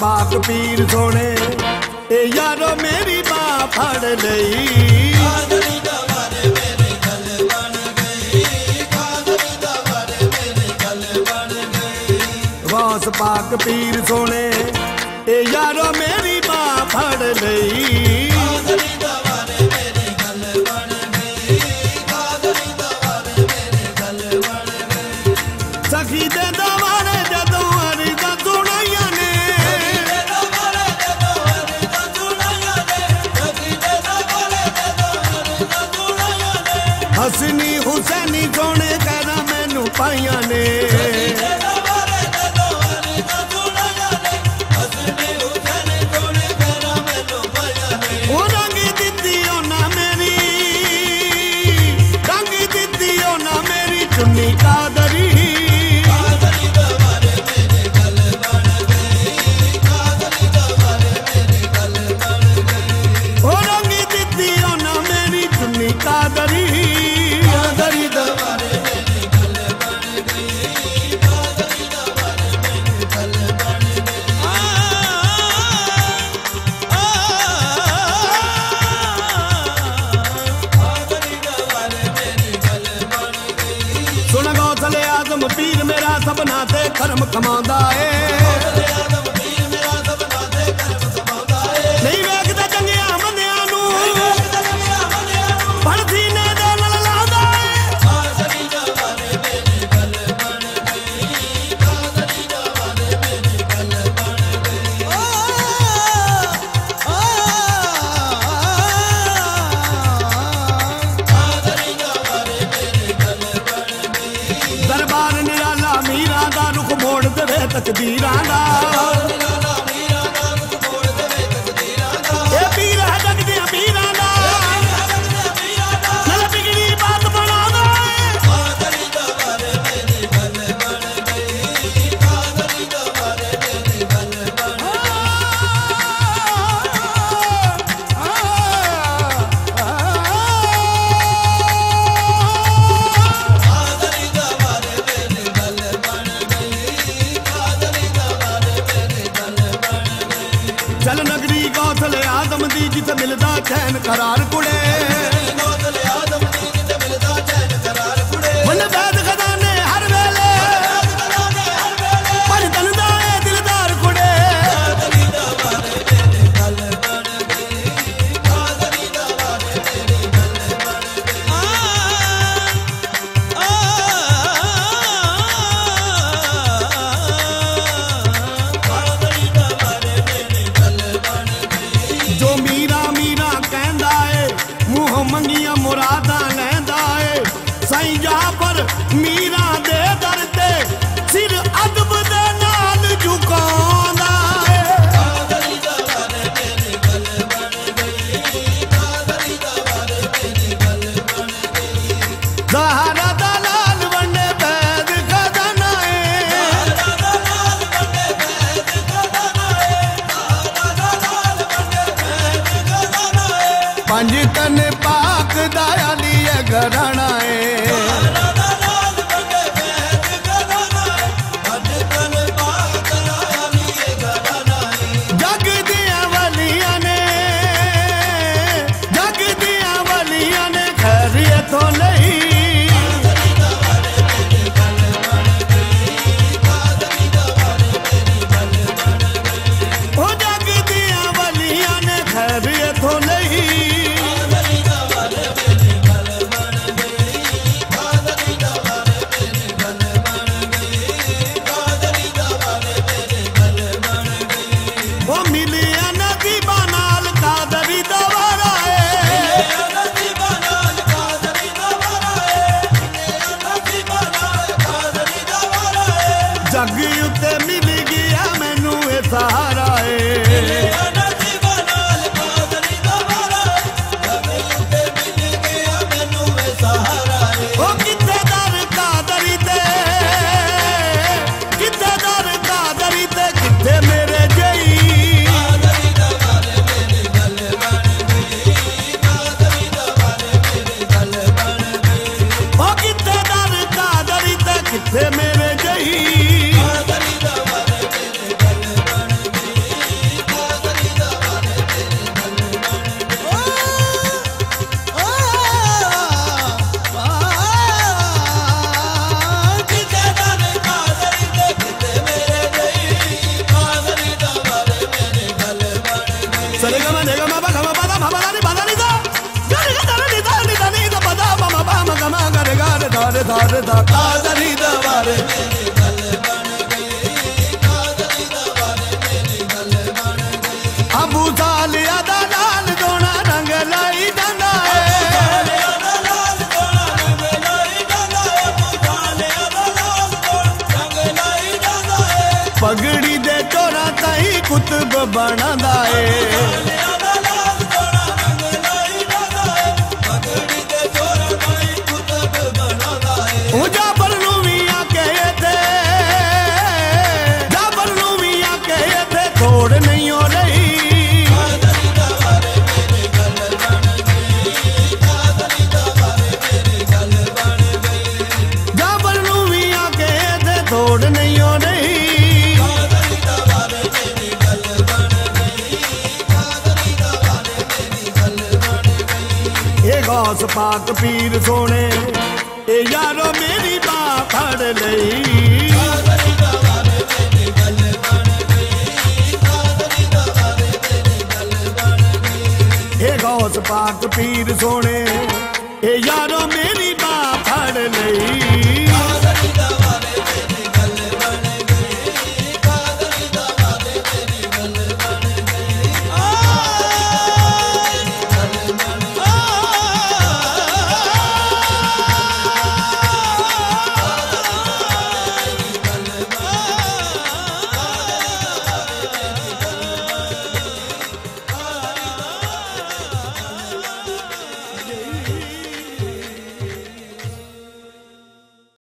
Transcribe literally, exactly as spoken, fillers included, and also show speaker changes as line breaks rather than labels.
पाक पीर सोने ए यारो मेरी बाँ फड़ लई कादरी दा वारे मेरे गल बन गई कादरी दा वारे मेरे गल बन गई गौस पाक पीर सोने ए यारो मेरी बाँ फड़ लई कादरी दा वारे मेरे गल बन गई कादरी दा वारे मेरे गल बन गई सखी दे दवारे जदों अरदा सुनाइयां ने हसनी हुसैनी सोने कहना मैनू पाइया ने रंगी दिती ओना मेरी रंगी दिती ओना मेरी चुन्नी कादरी रंगी दिती ओना मेरी चुन्नी कादरी पीर मेरा सबना ते कर्म कमांदा है नहीं वेखदा चंगिया मंदिया नू भड़ती ने दे लल लांदा है कादरी दा वारे मेरे गल बन गई कादरी दा वारे मेरे गल बन गई ओ कादरी दा वारे मेरे गल बन गई दरबार निराला मीरा दा रुख मोड़ देवे तकदीरां दा ए पीर है जगदियां पीरां दा नल बिगड़ी बात बनादा कादरी दा वारे मेरे गल बन गई कादरी दा वारे मेरे गल बन चल नगरी गौसल आदम दी जिथे मिलदा चैन करार कुड़े गौसल आदम दी जिथे मिलदा चैन करार कुड़े मन बैद खजाने हर वेले पर तनदा ए दिलदार कुड़े कादरी दा वारे मेरे गल बन गई कादरी दा वारे मेरे गल बन गई आ आ कादरी दा वारे मेरे गल बन गई जो मीरा मीरा कहंदा है मुंह मंगिया मुरादा लैंदा है साईं जाफर मीरा दे दर ते सिर अदब दे नाल झुकांदा है कादरी दा वारे मेरे गल बन गई कादरी दा वारे मेरे गल बन गई ज़हरा दा लाल वंडे बैद खजाना है ज़हरा दा लाल वंडे बैद खजाना है ज़हरा दा लाल वंडे बैद खजाना है पंज तन पाक दा अली घराना है ज़हरा दा लाल वंडे बैद खजाना है पंज तन पाक दा अली घराना है जग दियां वलियां ने जग दियां वलियां ने खैरियतों लई जग उत्ते मिल गया मैनू ए सहारा है कादरी दा दर दा कादरी दरबारे अबू सालिया दा लाल दोना रंग लाई जांदा है पगड़ी दे चोरा ताई कुतुब बनांदा है थोड़ नहीं हो रही जाबर नू भी आके ते थोड़ नहीं हो रही ये गौस पाक पीर सोने ए यारो मेरी बात फड़ लई गौस पाक पीर सोने ए यारो मेरी बात फड़ लई।